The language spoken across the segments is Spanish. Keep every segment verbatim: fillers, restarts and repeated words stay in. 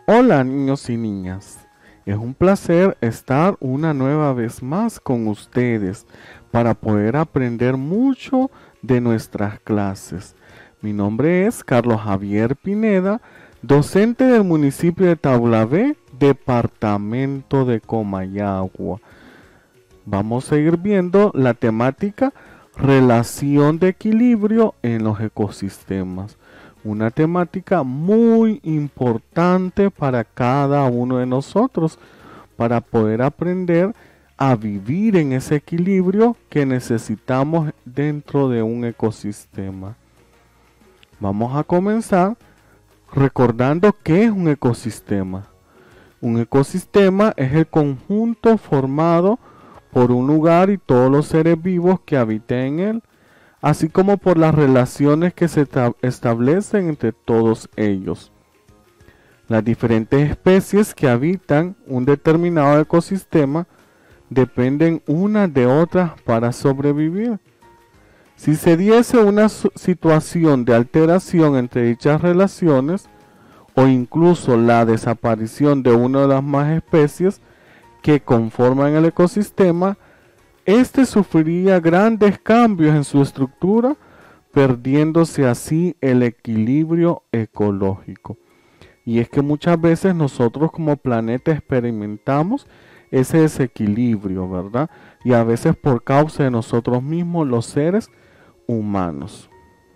Hola niños y niñas, es un placer estar una nueva vez más con ustedes para poder aprender mucho de nuestras clases. Mi nombre es Carlos Javier Pineda, docente del municipio de Taulavé, departamento de Comayagua. Vamos a ir viendo la temática relación de equilibrio en los ecosistemas. Una temática muy importante para cada uno de nosotros para poder aprender a vivir en ese equilibrio que necesitamos dentro de un ecosistema. Vamos a comenzar recordando qué es un ecosistema. Un ecosistema es el conjunto formado por un lugar y todos los seres vivos que habitan en él, así como por las relaciones que se establecen entre todos ellos. Las diferentes especies que habitan un determinado ecosistema dependen unas de otras para sobrevivir. Si se diese una situación de alteración entre dichas relaciones, o incluso la desaparición de una de las más especies que conforman el ecosistema, este sufriría grandes cambios en su estructura, perdiéndose así el equilibrio ecológico. Y es que muchas veces nosotros como planeta experimentamos ese desequilibrio, ¿verdad? Y a veces por causa de nosotros mismos, los seres humanos.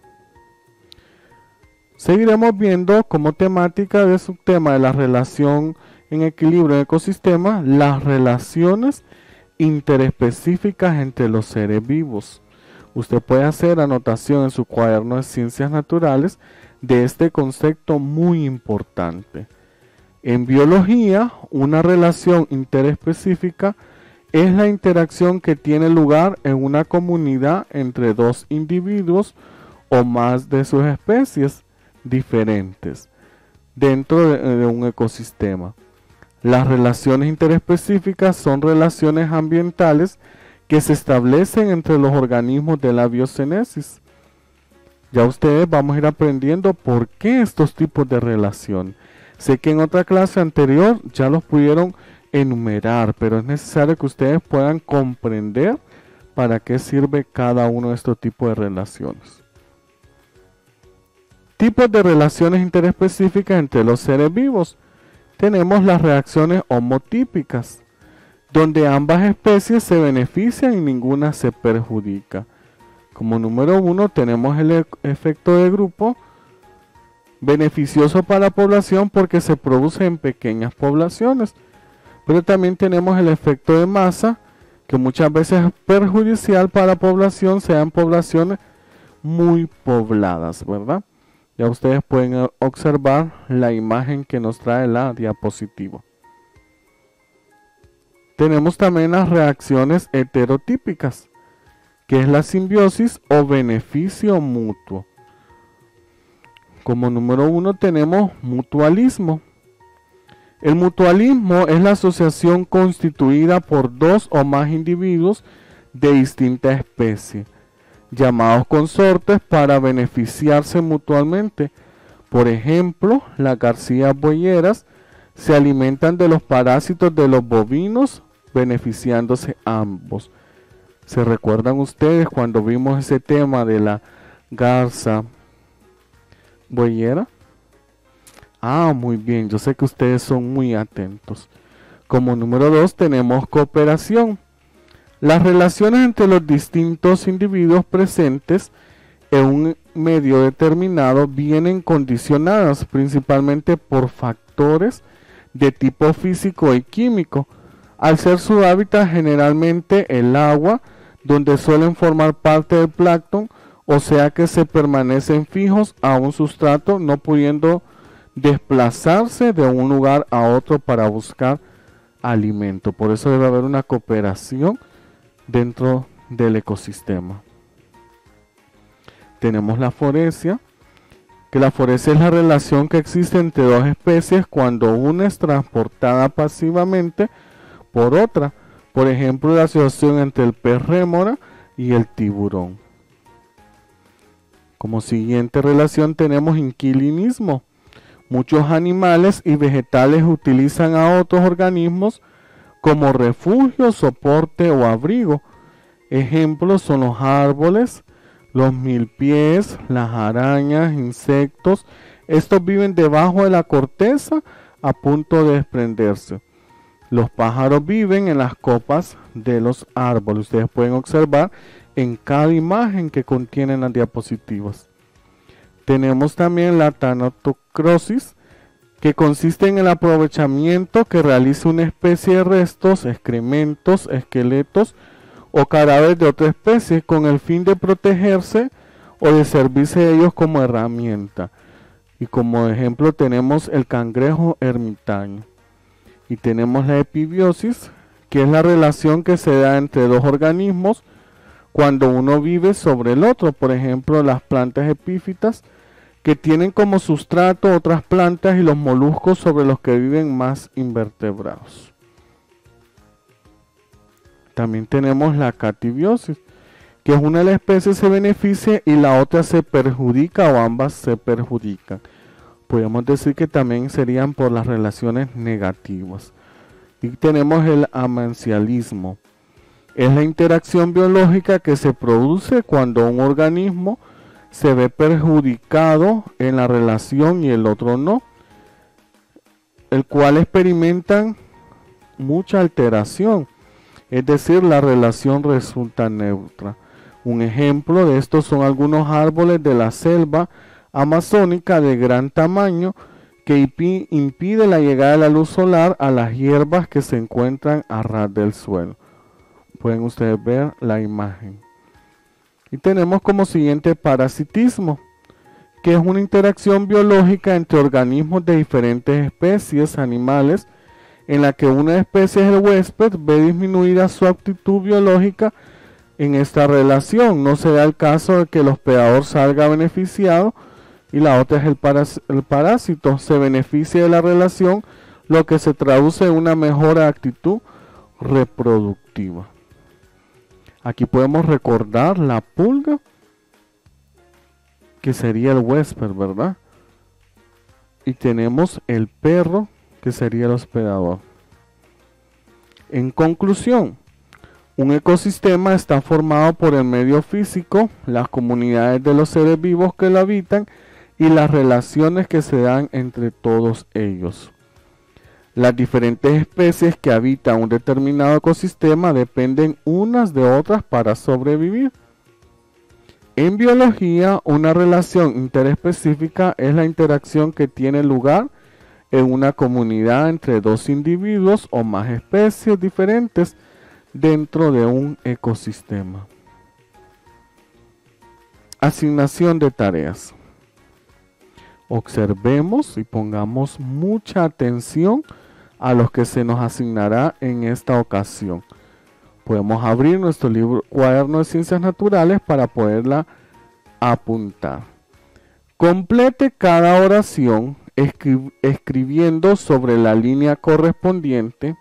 Seguiremos viendo como temática de su tema de la relación en equilibrio en ecosistemas, las relaciones interespecíficas entre los seres vivos. Usted puede hacer anotación en su cuaderno de ciencias naturales de este concepto muy importante. En biología, una relación interespecífica es la interacción que tiene lugar en una comunidad entre dos individuos o más de sus especies diferentes dentro de, de un ecosistema. Las relaciones interespecíficas son relaciones ambientales que se establecen entre los organismos de la biocénesis. Ya ustedes vamos a ir aprendiendo por qué estos tipos de relación. Sé que en otra clase anterior ya los pudieron enumerar, pero es necesario que ustedes puedan comprender para qué sirve cada uno de estos tipos de relaciones. Tipos de relaciones interespecíficas entre los seres vivos. Tenemos las reacciones homotípicas, donde ambas especies se benefician y ninguna se perjudica. Como número uno tenemos el e- efecto de grupo, beneficioso para la población porque se produce en pequeñas poblaciones. Pero también tenemos el efecto de masa, que muchas veces es perjudicial para la población, sean poblaciones muy pobladas, ¿verdad? Ya ustedes pueden observar la imagen que nos trae la diapositiva. Tenemos también las reacciones heterotípicas, que es la simbiosis o beneficio mutuo. Como número uno tenemos mutualismo. El mutualismo es la asociación constituida por dos o más individuos de distinta especie, llamados consortes para beneficiarse mutuamente. Por ejemplo, las garcías boyeras se alimentan de los parásitos de los bovinos, beneficiándose ambos. ¿Se recuerdan ustedes cuando vimos ese tema de la garza boyera? Ah, muy bien, yo sé que ustedes son muy atentos. Como número dos tenemos cooperación. Las relaciones entre los distintos individuos presentes en un medio determinado vienen condicionadas principalmente por factores de tipo físico y químico, al ser su hábitat generalmente el agua, donde suelen formar parte del plancton, o sea que se permanecen fijos a un sustrato, no pudiendo desplazarse de un lugar a otro para buscar alimento. Por eso debe haber una cooperación dentro del ecosistema. Tenemos la foresia, que la foresia es la relación que existe entre dos especies cuando una es transportada pasivamente por otra. Por ejemplo, la asociación entre el pez rémora y el tiburón. Como siguiente relación tenemos inquilinismo. Muchos animales y vegetales utilizan a otros organismos como refugio, soporte o abrigo. Ejemplos son los árboles, los milpies, las arañas, insectos. Estos viven debajo de la corteza a punto de desprenderse. Los pájaros viven en las copas de los árboles. Ustedes pueden observar en cada imagen que contienen las diapositivas. Tenemos también la tanatocrosis, que consiste en el aprovechamiento que realiza una especie de restos, excrementos, esqueletos o cadáveres de otra especie con el fin de protegerse o de servirse de ellos como herramienta. Y como ejemplo tenemos el cangrejo ermitaño. Y tenemos la epibiosis, que es la relación que se da entre dos organismos cuando uno vive sobre el otro. Por ejemplo, las plantas epífitas, que tienen como sustrato otras plantas, y los moluscos sobre los que viven más invertebrados. También tenemos la catibiosis, que es una de las especies se beneficia y la otra se perjudica, o ambas se perjudican. Podemos decir que también serían por las relaciones negativas. Y tenemos el amencialismo. Es la interacción biológica que se produce cuando un organismo se ve perjudicado en la relación y el otro no, el cual experimentan mucha alteración, es decir, la relación resulta neutra. Un ejemplo de esto son algunos árboles de la selva amazónica de gran tamaño que impide la llegada de la luz solar a las hierbas que se encuentran a ras del suelo. Pueden ustedes ver la imagen. Y tenemos como siguiente parasitismo, que es una interacción biológica entre organismos de diferentes especies animales, en la que una especie, el huésped, ve disminuida su actitud biológica en esta relación. No se da el caso de que el hospedador salga beneficiado y la otra es el, parás el parásito, se beneficia de la relación, lo que se traduce en una mejor actitud reproductiva. Aquí podemos recordar la pulga, que sería el huésped, ¿verdad? Y tenemos el perro, que sería el hospedador. En conclusión, un ecosistema está formado por el medio físico, las comunidades de los seres vivos que lo habitan y las relaciones que se dan entre todos ellos. Las diferentes especies que habitan un determinado ecosistema dependen unas de otras para sobrevivir. En biología, una relación interespecífica es la interacción que tiene lugar en una comunidad entre dos individuos o más especies diferentes dentro de un ecosistema. Asignación de tareas. Observemos y pongamos mucha atención a los que se nos asignará en esta ocasión. Podemos abrir nuestro libro cuaderno de ciencias naturales para poderla apuntar. Complete cada oración escri escribiendo sobre la línea correspondiente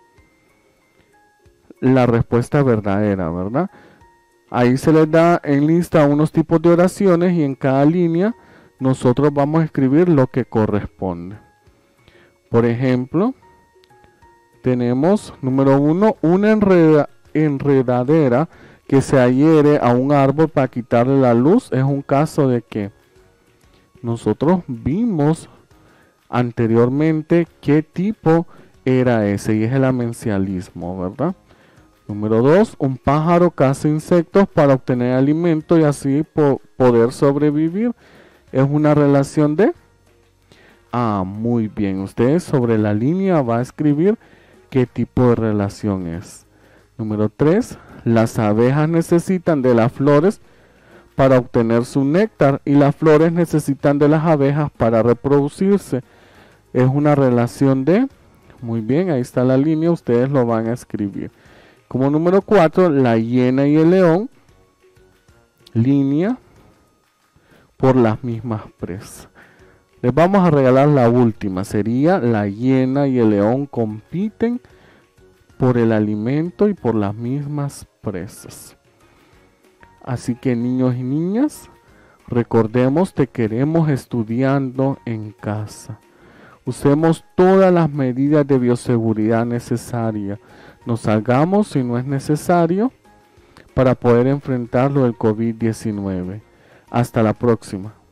la respuesta verdadera, ¿verdad? Ahí se les da en lista unos tipos de oraciones y en cada línea nosotros vamos a escribir lo que corresponde. Por ejemplo, tenemos número uno, una enreda, enredadera que se adhiere a un árbol para quitarle la luz. Es un caso de que nosotros vimos anteriormente qué tipo era ese, y es el amencialismo, ¿verdad? Número dos, un pájaro caza insectos para obtener alimento y así po poder sobrevivir. Es una relación de... Ah, muy bien. Ustedes sobre la línea va a escribir qué tipo de relación es. Número tres, las abejas necesitan de las flores para obtener su néctar y las flores necesitan de las abejas para reproducirse. Es una relación de... Muy bien, ahí está la línea, ustedes lo van a escribir. Como número cuatro, la hiena y el león, línea por las mismas presas. Les vamos a regalar la última, sería la hiena y el león compiten por el alimento y por las mismas presas. Así que niños y niñas, recordemos que queremos estudiando en casa. Usemos todas las medidas de bioseguridad necesarias. No salgamos si no es necesario para poder enfrentar lo del COVID diecinueve. Hasta la próxima.